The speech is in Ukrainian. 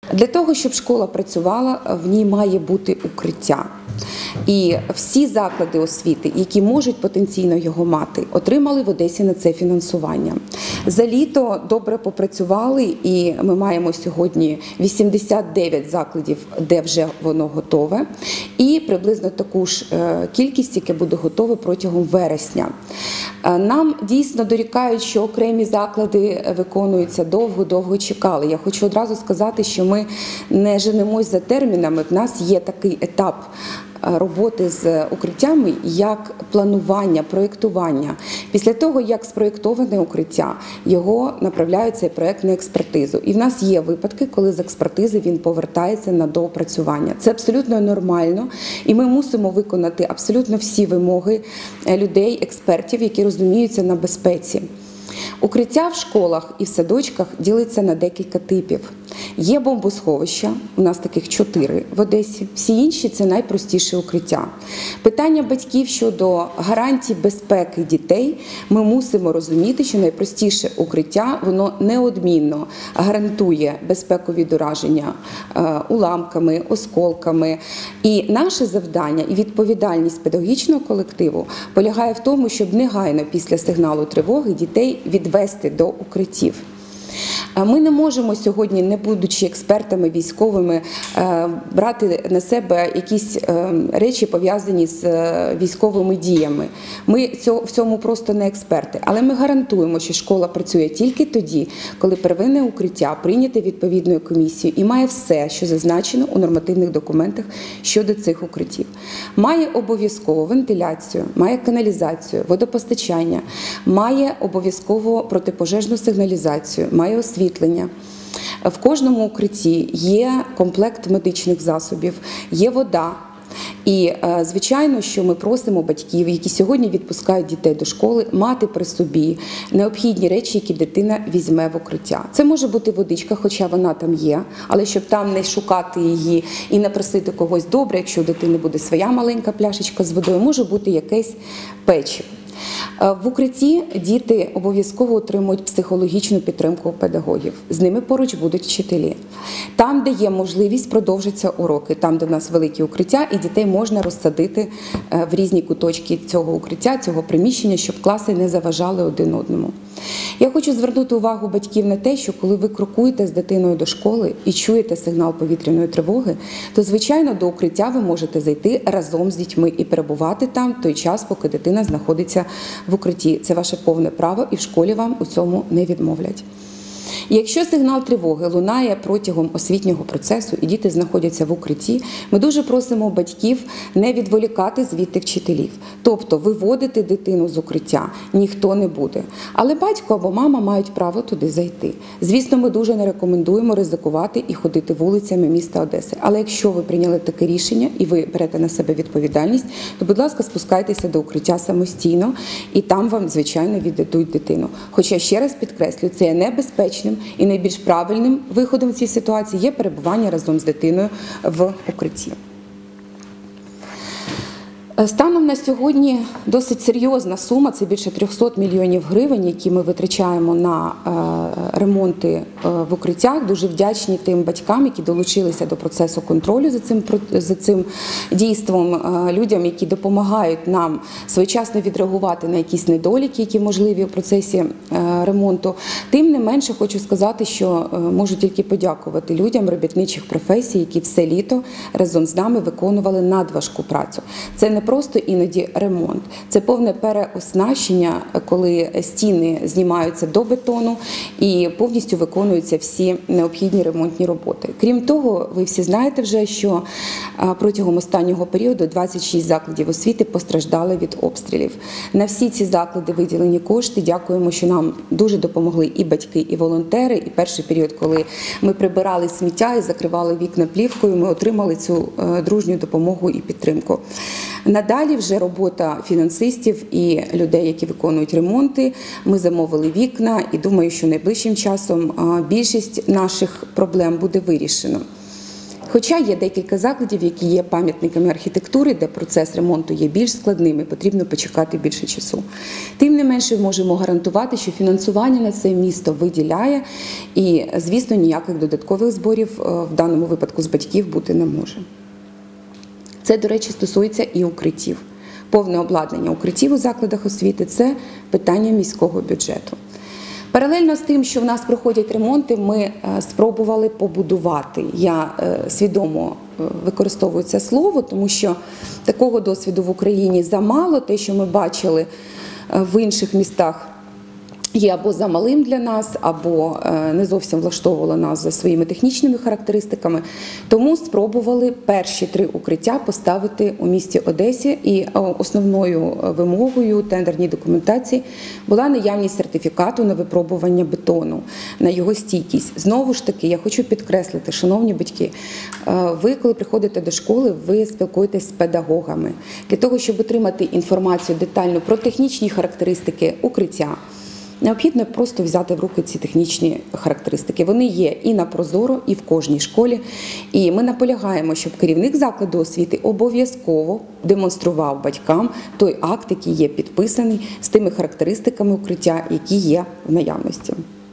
Для того, щоб школа працювала, в ній має бути укриття. І всі заклади освіти, які можуть потенційно його мати, отримали в Одесі на це фінансування. За літо добре попрацювали, і ми маємо сьогодні 89 закладів, де вже воно готове, і приблизно таку ж кількість, яка буде готова протягом вересня. Нам дійсно дорікають, що окремі заклади виконуються довго чекали. Я хочу одразу сказати, що ми не женемось за термінами. В нас є такий етап роботи з укриттями, як планування, проєктування. Після того, як спроєктоване укриття, його направляють цей проєкт на експертизу. І в нас є випадки, коли з експертизи він повертається на доопрацювання. Це абсолютно нормально, і ми мусимо виконати абсолютно всі вимоги людей, експертів, які розуміються на безпеці. Укриття в школах і в садочках ділиться на декілька типів. Є бомбосховища, у нас таких 4 в Одесі, всі інші – це найпростіше укриття. Питання батьків щодо гарантій безпеки дітей, ми мусимо розуміти, що найпростіше укриття, воно неодмінно гарантує безпеку від ураження уламками, осколками. І наше завдання і відповідальність педагогічного колективу полягає в тому, щоб негайно після сигналу тривоги дітей відвести до укриттів. Ми не можемо сьогодні, не будучи експертами військовими, брати на себе якісь речі, пов'язані з військовими діями. Ми в цьому просто не експерти. Але ми гарантуємо, що школа працює тільки тоді, коли первинне укриття прийняте відповідною комісією і має все, що зазначено у нормативних документах щодо цих укриттів. Має обов'язково вентиляцію, має каналізацію, водопостачання, має обов'язково протипожежну сигналізацію, має освітлення. В кожному укритті є комплект медичних засобів, є вода. І, звичайно, що ми просимо батьків, які сьогодні відпускають дітей до школи, мати при собі необхідні речі, які дитина візьме в укриття. Це може бути водичка, хоча вона там є, але щоб там не шукати її і не просити когось добре, якщо у дитини буде своя маленька пляшечка з водою, може бути якесь печиво. В укритті діти обов'язково отримують психологічну підтримку педагогів. З ними поруч будуть вчителі. Там, де є можливість, продовжаться уроки. Там, де в нас великі укриття, і дітей можна розсадити в різні куточки цього укриття, цього приміщення, щоб класи не заважали один одному. Я хочу звернути увагу батьків на те, що коли ви крокуєте з дитиною до школи і чуєте сигнал повітряної тривоги, то, звичайно, до укриття ви можете зайти разом з дітьми і перебувати там в той час, поки дитина знаходиться в укритті. Це ваше повне право, і в школі вам у цьому не відмовлять. Якщо сигнал тривоги лунає протягом освітнього процесу і діти знаходяться в укритті, ми дуже просимо батьків не відволікати звідти вчителів. Тобто виводити дитину з укриття ніхто не буде. Але батько або мама мають право туди зайти. Звісно, ми дуже не рекомендуємо ризикувати і ходити вулицями міста Одеси. Але якщо ви прийняли таке рішення і ви берете на себе відповідальність, то, будь ласка, спускайтеся до укриття самостійно і там вам, звичайно, віддадуть дитину. Хоча, ще раз підкреслюю, це є небезпечним і найбільш правильним виходом в цій ситуації є перебування разом з дитиною в укритті. Станом на сьогодні досить серйозна сума, це більше 300 мільйонів гривень, які ми витрачаємо на ремонти в укриттях. Дуже вдячні тим батькам, які долучилися до процесу контролю за цим дійством, людям, які допомагають нам своєчасно відреагувати на якісь недоліки, які можливі в процесі ремонту. Тим не менше, хочу сказати, що можу тільки подякувати людям робітничих професій, які все літо разом з нами виконували надважку працю. Це не просто іноді ремонт. Це повне переоснащення, коли стіни знімаються до бетону і повністю виконуються всі необхідні ремонтні роботи. Крім того, ви всі знаєте вже, що протягом останнього періоду 26 закладів освіти постраждали від обстрілів. На всі ці заклади виділені кошти. Дякуємо, що нам дуже допомогли і батьки, і волонтери. І перший період, коли ми прибирали сміття і закривали вікна плівкою, ми отримали цю дружню допомогу і підтримку. Надалі вже робота фінансистів і людей, які виконують ремонти. Ми замовили вікна і думаю, що найближчим часом більшість наших проблем буде вирішено. Хоча є декілька закладів, які є пам'ятниками архітектури, де процес ремонту є більш складним і потрібно почекати більше часу. Тим не менше, можемо гарантувати, що фінансування на це місто виділяє і, звісно, ніяких додаткових зборів в даному випадку з батьків бути не може. Це, до речі, стосується і укриттів. Повне обладнання укриттів у закладах освіти – це питання міського бюджету. Паралельно з тим, що в нас проходять ремонти, ми спробували побудувати. Я свідомо використовую це слово, тому що такого досвіду в Україні замало. Те, що ми бачили в інших містах, є або замалим для нас, або не зовсім влаштовувало нас за своїми технічними характеристиками. Тому спробували перші 3 укриття поставити у місті Одесі. І основною вимогою тендерній документації була наявність сертифікату на випробування бетону, на його стійкість. Знову ж таки, я хочу підкреслити, шановні батьки, ви, коли приходите до школи, ви спілкуєтесь з педагогами. Для того, щоб отримати інформацію детальну про технічні характеристики укриття, необхідно просто взяти в руки ці технічні характеристики. Вони є і на Прозоро, і в кожній школі. І ми наполягаємо, щоб керівник закладу освіти обов'язково демонстрував батькам той акт, який є підписаний з тими характеристиками укриття, які є в наявності.